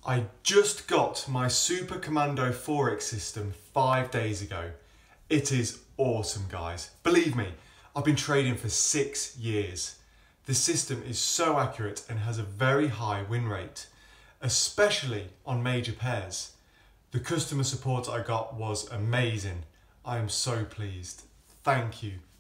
I just got my Super Commando Forex System 5 days ago. It is awesome, guys. Believe me, I've been trading for 6 years. The system is so accurate and has a very high win rate, especially on major pairs. The customer support I got was amazing. I am so pleased. Thank you.